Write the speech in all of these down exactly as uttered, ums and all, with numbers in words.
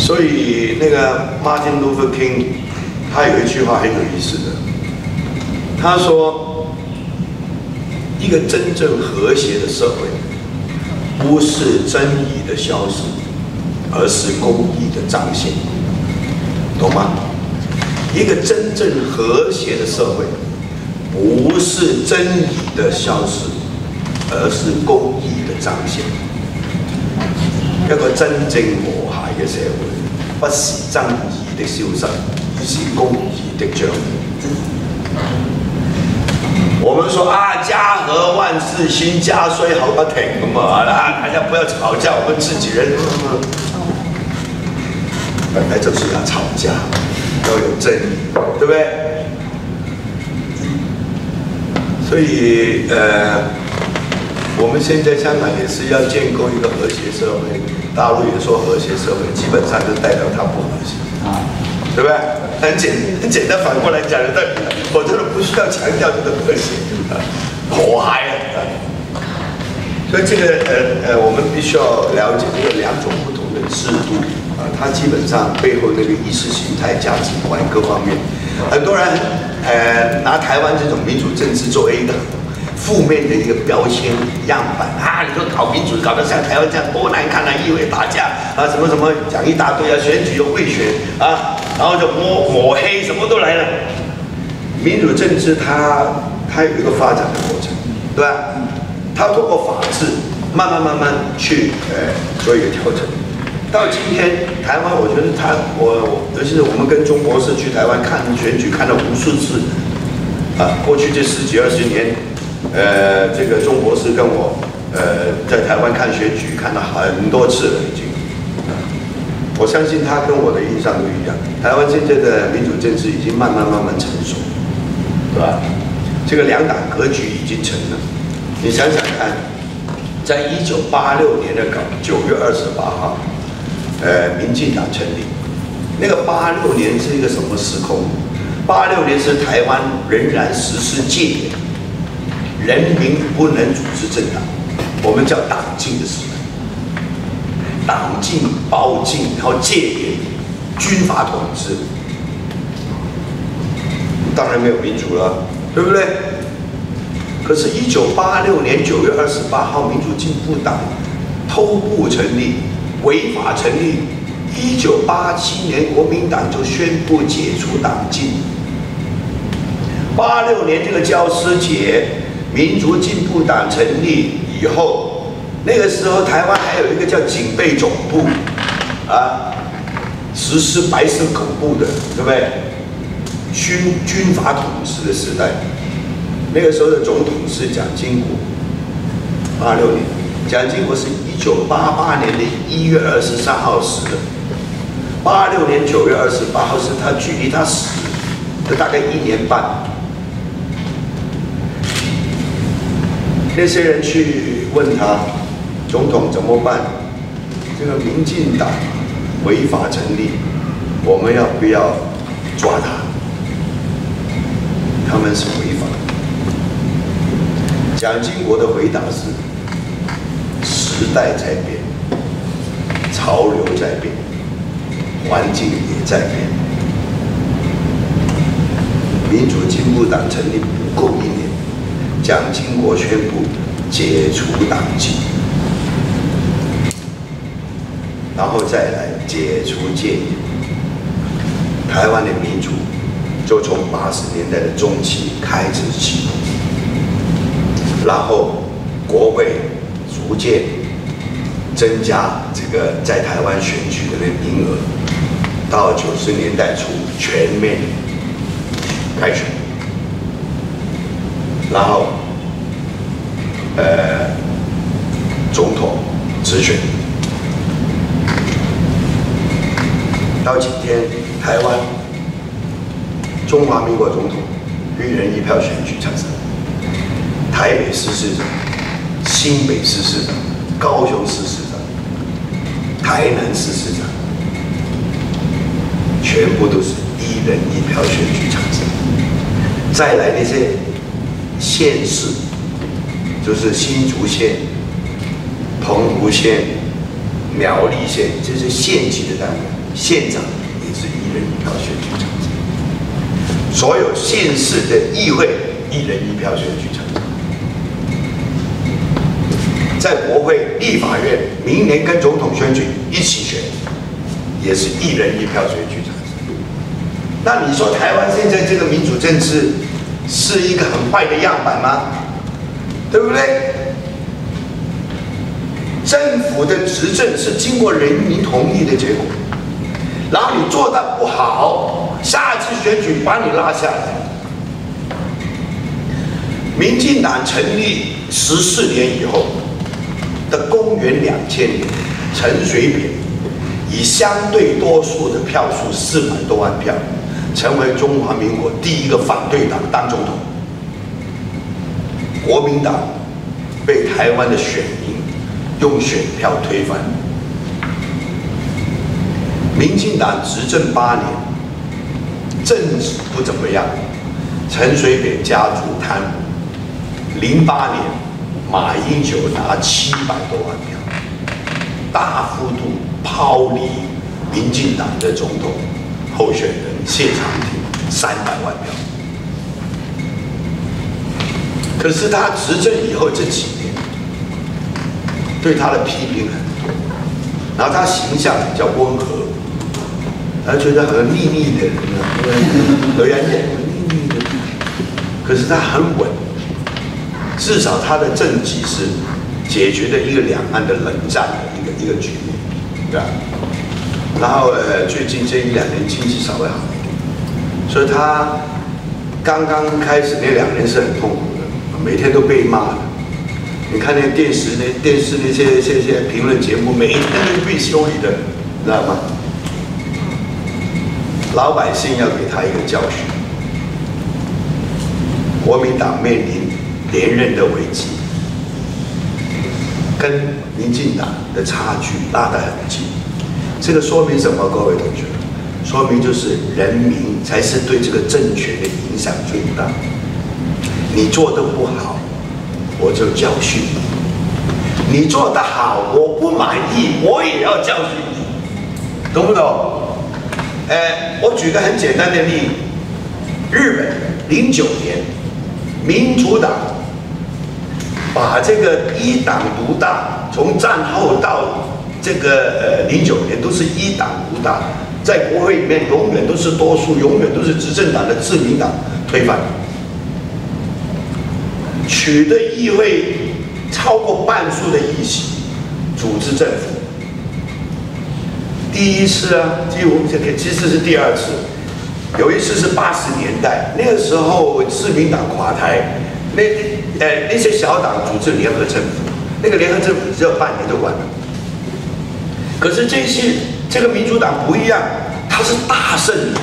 所以那个 Martin Luther King 他有一句话很有意思的，他说：“一个真正和谐的社会，不是真理的消失，而是公义的彰显。”懂吗？一个真正和谐的社会，不是真理的消失，而是公義嘅彰顯。一個真正和諧嘅社會，不是爭議的消失，而是公義的彰顯。我們說啊，家和萬事興，家雖好不停咁啊，大家不要吵架，我們自己人。本來就是要吵架，要有真理，對不對？所以，呃。我們現在香港也是要建構一個和諧社會，大陸也說和諧社會，基本上就代表它不和諧，啊，對不對？很簡很簡單，反過來講就代表，我真的不需要強調這個和諧，啊，和諧啊，所以這個呃呃，我們必須要了解這個兩種不同的制度，啊，它基本上背後那個意識形態、價值觀各方面，很多人呃拿台灣這種民主政治作為一個負面的一個標籤樣板啊！你說搞民主搞得像台灣這樣多難看啊，議會打架啊，什麼什麼講一大堆啊，選舉又賄選啊，然後就抹抹黑，什麼都來了。民主政治它它有一個發展的過程，對吧？它通過法治慢慢慢慢去呃做一個調整。到今天台灣，我覺得它我尤其是我們跟鍾博士去台灣看選舉看了無數次啊，過去這十幾二十年。呃，這個鍾博士跟我，呃，在台灣看選舉看了很多次了，已經。我相信他跟我的印象都一樣。台灣現在的民主政治已經慢慢慢慢成熟，對吧？這個兩黨格局已經成了。你想想看，在一九八六年的九月二十八號，呃，民進黨成立。那個八六年是一個什麼時空？八六年是台灣仍然實施戒嚴。人民不能組織政黨，我們叫黨禁的時代。黨禁、包禁，然後戒嚴，軍閥統治，當然沒有民主了，對不對？可是，一九八六年九月二十八號，民主進步黨偷步成立，違法成立。一九八七年，國民黨就宣布解除黨禁。八六年這個教師節。民主進步黨成立以後，那個時候台灣還有一個叫警備總部，啊，實施白色恐怖的，對不對？軍軍閥統治的時代，那個時候的總統是蔣經國，八六年，蔣經國是一九八八年的一月二十三號死的，八六年九月二十八號是他距離他死的大概一年半。那些人去問他，總統怎麼辦？這個民進黨違法成立，我們要不要抓他？他們是違法。蔣經國的回答是：時代在變，潮流在變，環境也在變。民主進步黨成立不夠一年。蔣經國宣布解除黨禁，然後再來解除戒嚴，台灣的民主就從八十年代的中期開始起步，然後國會逐漸增加這個在台灣選舉的名額，到九十年代初全面開選。然後，呃，總統直選，到今天，台灣中華民國總統一人一票選舉產生，台北市市長、新北市市長、高雄市市長、台南市市長，全部都是一人一票選舉產生。再來那些縣市，就是新竹縣、澎湖縣、苗栗縣，這是縣級的單位， 县长也是一人一票选举产生，所有县市的议会一人一票选举产生，在国会、立法院明年跟总统选举一起选，也是一人一票选举产生。那你说台湾现在这个民主政治是一个很坏的样板吗？对不对？政府的执政是经过人民同意的结果，然后你做得不好，下一次选举把你拉下来。民进党成立十四年以后的公元两千年，陈水扁以相对多数的票数四百多万票，成为中华民国第一个反对党当总统。国民党被台湾的选民用选票推翻。民进党执政八年，政治不怎么样，陈水扁家族贪污。零八年，马英九拿七百多万票，大幅度抛离民进党的总统候选人谢长廷三百万票。可是他执政以后这几年，对他的批评很多，然后他形象比较温和，他觉得很腻腻的，有人讲腻腻的，可是他很稳，至少他的政绩是解决了一个两岸的冷战的一个一个局面，对吧？然后呃，最近这一两年经济稍微好一点，所以他刚刚开始那两年是很痛苦的，每天都被骂的。你看那电视那电视那些些些评论节目，每一天都被修理的，你知道吗？老百姓要给他一个教训。国民党面临连任的危机，跟民进党的差距拉得很近。这个说明什么？各位同学，说明就是人民才是对这个政权的影响最大。你做得不好，我就教训你；你做得好，我不满意，我也要教训你，懂不懂？呃，我举个很简单的例子，日本零九年，民主党把这个一党独大，从战后到这个呃零九年都是一党独大，在国会里面永远都是多数，永远都是执政党的自民党推翻，取得议会超过半数的议席，组织政府。第一次啊，几乎这个其实是第二次，有一次是八十年代，那个时候自民党垮台，那呃那些小党组织联合政府，那个联合政府只有半年就完了。可是这些这个民主党不一样，它是大胜的。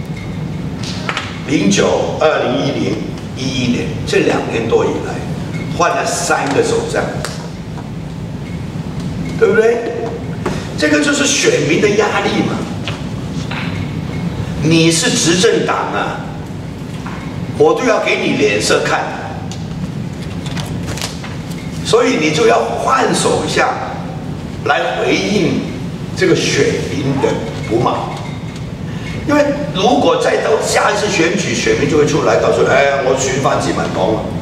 零九、二零一零、一一年这两年多以来，换了三个首相，对不对？这个就是选民的压力嘛。你是执政党啊，我都要给你脸色看，所以你就要换手相来回应这个选民的不满。因为如果再到下一次选举，选民就会出来告诉你，哎，我选翻几满帮了，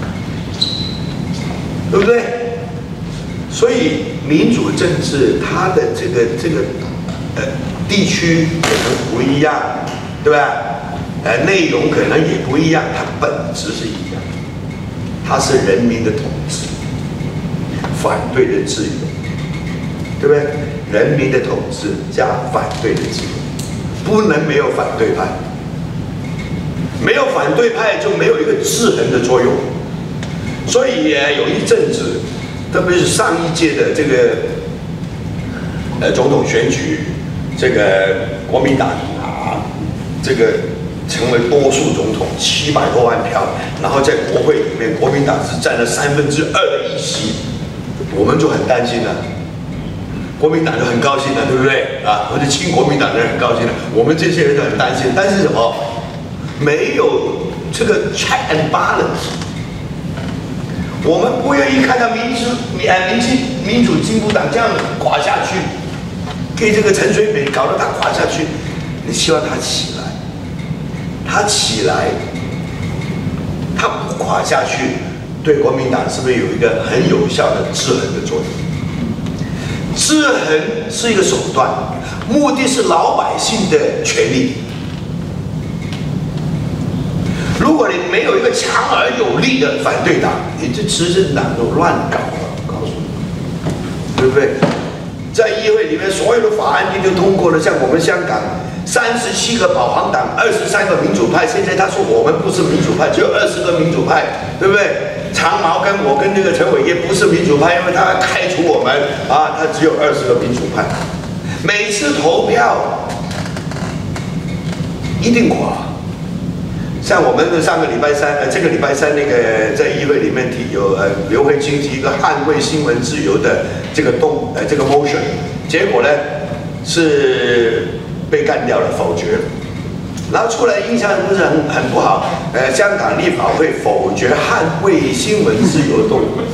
对不对？所以民主政治它的这个这个呃地区可能不一样，对吧？呃，内容可能也不一样，它本质是一样，它是人民的统治，反对的自由，对不对？人民的统治加反对的自由，不能没有反对派，没有反对派就没有一个制衡的作用。所以有一阵子，特别是上一届的这个呃总统选举，这个国民党啊，这个成为多数总统，七百多万票，然后在国会里面，国民党是占了三分之二的议席，我们就很担心了。国民党就很高兴了，对不对啊？或者亲国民党的人很高兴了，我们这些人就很担心。但是什么？没有这个 check and balance。我们不愿意看到民主、民民进、民主进步党这样垮下去， 给这个陈水扁搞得他垮下去，你希望他起来，他起来，他不垮下去，对国民党是不是有一个很有效的制衡的作用？制衡是一个手段，目的是老百姓的权利。如果你没有一个强而有力的反对党，你这执政党都乱搞了，我告诉你，对不对？在议会里面，所有的法案就通过了。像我们香港三十七个保皇党，二十三个民主派，现在他说我们不是民主派，只有二十个民主派，对不对？长毛跟我跟那个陈伟业不是民主派，因为他要开除我们啊，他只有二十个民主派。每次投票一定垮。像我们的上个礼拜三，呃，这个礼拜三那个在议会里面提有呃刘慧卿提一个捍卫新闻自由的这个动呃这个 motion， 结果呢是被干掉了，否决了。然后出来印象不是很很不好，呃，香港立法会否决捍卫新闻自由动议，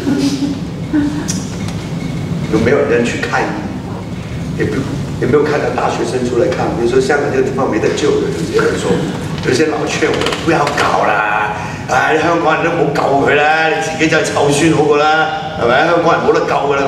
有没有人去看？也不也没有看到大学生出来看。比如说香港这个地方没得救的，有些人说。有些老劝我不要搞啦，啊！香港人都冇救佢啦，你自己就係湊孫好過啦，係咪？香港人冇得救噶啦。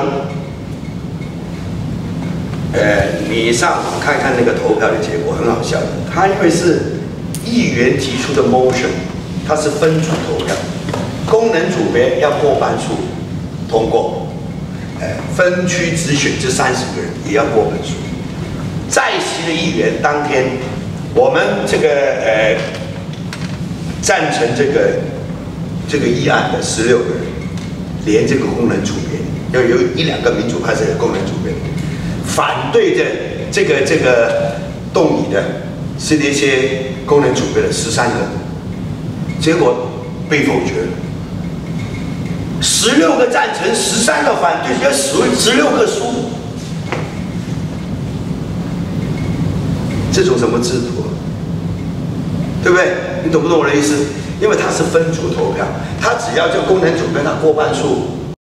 呃，你上網看看那個投票的結果，很好笑。他因為是議員提出的 motion， 它是分組投票，功能組別要過半數通過，呃，分區直選這三十個人也要過半數。在席的議員當天。我们这个呃赞成这个这个议案的十六个人，连这个功能组别要有一两个民主派是有功能组别，反对的这个这个动议的是那些功能组别的十三个，结果被否决了。十六个赞成，十三个反对，要十十六个输。这种什么制度啊？对不对？你懂不懂我的意思？因为它是分组投票，它只要就功能组别它过半数